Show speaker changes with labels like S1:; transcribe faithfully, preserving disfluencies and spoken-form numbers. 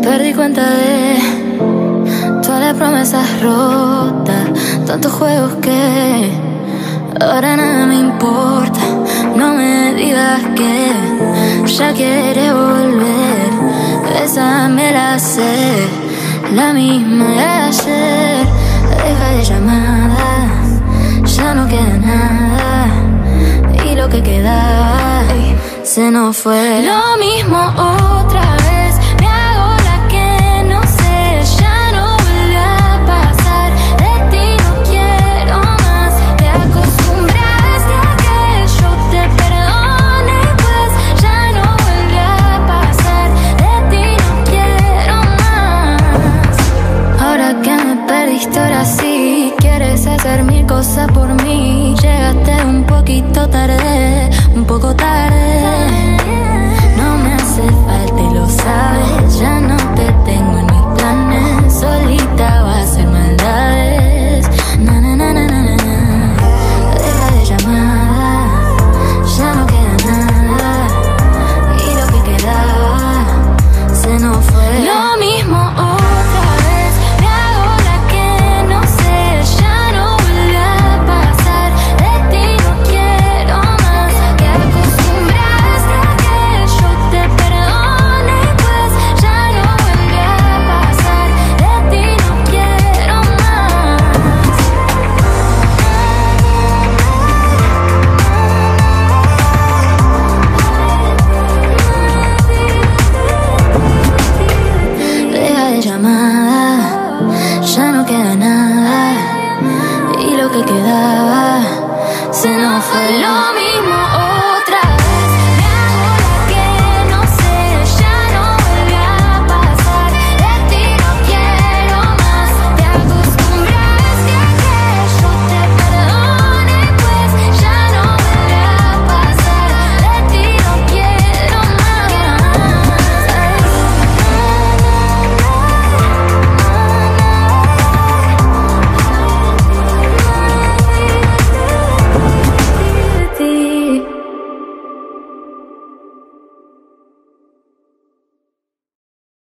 S1: Perdí cuenta de todas las promesas rotas, tantos juegos que ahora nada me importa. No me digas que ya quiere volver. Bésame la sed, la misma de ayer. Deja de llamadas, ya no queda nada. Y lo que quedaba se nos fue. Lo mismo otra vez.